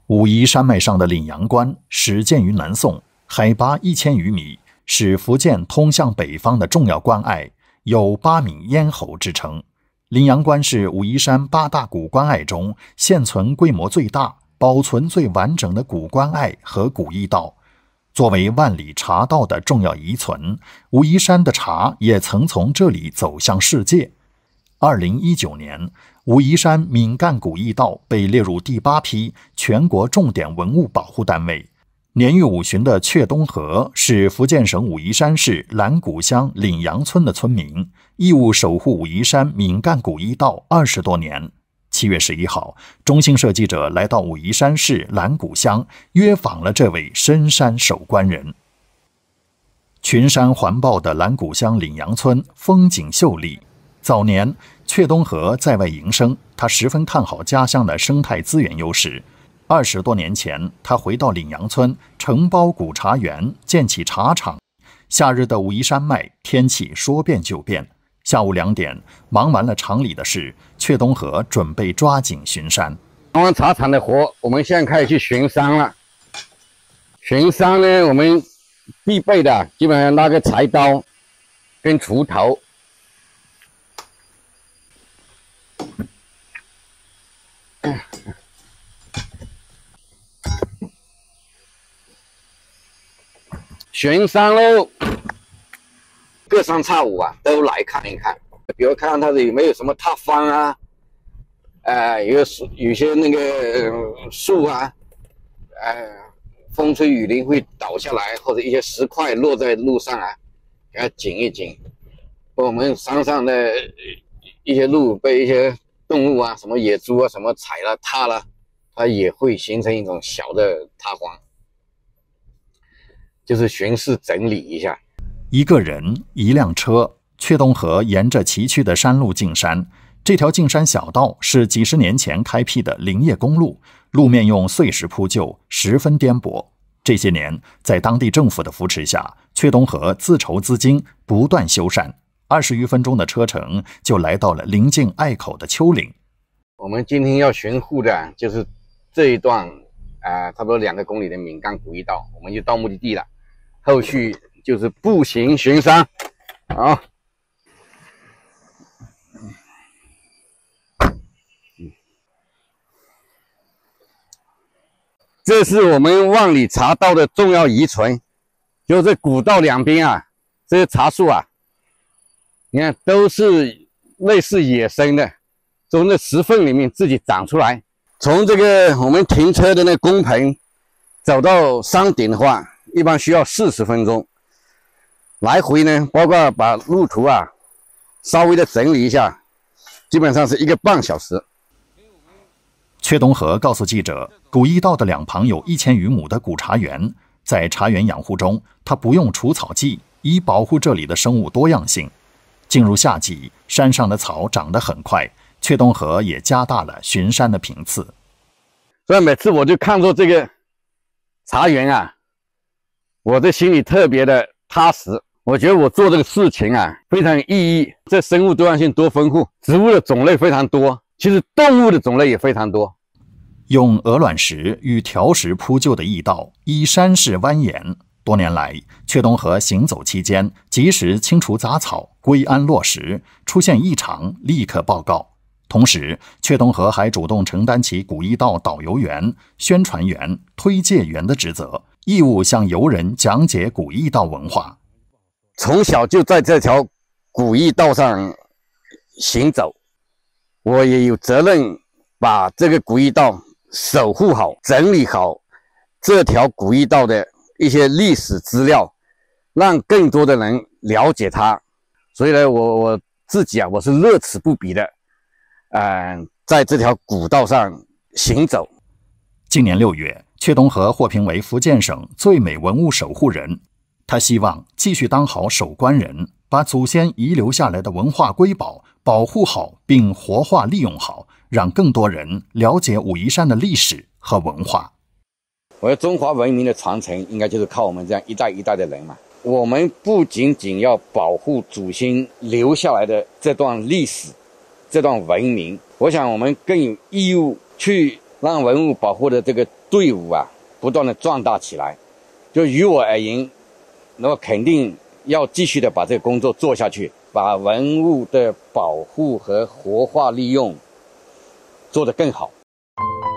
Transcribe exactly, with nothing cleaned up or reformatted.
武夷山脉上的岭阳关始建于南宋，海拔一千余米，是福建通向北方的重要关隘，有八闽咽喉之称。岭阳关是武夷山八大古关隘中现存规模最大、保存最完整的古关隘和古驿道。作为万里茶道的重要遗存，武夷山的茶也曾从这里走向世界。二零一九年，武夷山闽赣古驿道被列入第八批全国重点文物保护单位。年逾五旬的阙东河是福建省武夷山市兰谷乡岭阳村的村民，义务守护武夷山闽赣古驿道二十多年。七月十一号，中新社记者来到武夷山市兰谷乡，约访了这位深山守关人。群山环抱的兰谷乡岭阳村风景秀丽。早年，阙东河在外营生，他十分看好家乡的生态资源优势。二十多年前，他回到岭阳村，承包古茶园，建起茶厂。夏日的武夷山脉，天气说变就变。下午两点，忙完了厂里的事，阙东河准备抓紧巡山。 忙完茶厂的活，我们现在开始去巡山了。巡山呢，我们必备的基本上拿个柴刀跟锄头。巡山喽，各山岔五啊，都来看一看。比如看看它的有没有什么塌方啊，呃，有树有些那个、呃、树啊，呃，风吹雨淋会倒下来，或者一些石块落在路上啊，给它紧一紧。我们山上的一些路被一些动物啊，什么野猪啊，什么踩了塌了，它也会形成一种小的塌方。就是巡视整理一下。 一个人，一辆车，阙东河沿着崎岖的山路进山。这条进山小道是几十年前开辟的林业公路，路面用碎石铺就，十分颠簸。这些年，在当地政府的扶持下，阙东河自筹资金，不断修缮。二十余分钟的车程，就来到了临近隘口的丘陵。 我们今天要巡护的就是这一段，呃，差不多两个公里的闽赣古驿道，我们就到目的地了。后续就是步行巡山，好。这是我们万里茶道的重要遗存，就这古道两边啊，这些茶树啊，你看都是类似野生的，从那石缝里面自己长出来。从这个我们停车的那工棚走到山顶的话，一般需要四十分钟，来回呢，包括把路途啊稍微的整理一下，基本上是一个半小时。 阙东河告诉记者，古驿道的两旁有一千余亩的古茶园，在茶园养护中，它不用除草剂，以保护这里的生物多样性。进入夏季，山上的草长得很快，阙东河也加大了巡山的频次。 所以每次我就看着这个茶园啊，我的心里特别的踏实。我觉得我做这个事情啊，非常有意义。这生物多样性多丰富，植物的种类非常多，其实动物的种类也非常多。 用鹅卵石与条石铺就的驿道，依山势蜿蜒。多年来，阙东河行走期间，及时清除杂草，归安落实，出现异常立刻报告。同时，阙东河还主动承担起古驿道导游员、宣传员、推介员的职责，义务向游人讲解古驿道文化。 从小就在这条古驿道上行走，我也有责任把这个古驿道守护好、整理好这条古驿道的一些历史资料，让更多的人了解它。所以呢，我我自己啊，我是乐此不疲的，嗯、呃，在这条古道上行走。 今年六月，阙东河获评为福建省最美文物守护人。他希望继续当好守关人，把祖先遗留下来的文化瑰宝保护好并活化利用好，让更多人了解武夷山的历史和文化。 我觉得中华文明的传承应该就是靠我们这样一代一代的人嘛。我们不仅仅要保护祖先留下来的这段历史、这段文明，我想我们更有义务去让文物保护的这个队伍啊不断的壮大起来。就于我而言，那么肯定要继续的把这个工作做下去，把文物的保护和活化利用做得更好。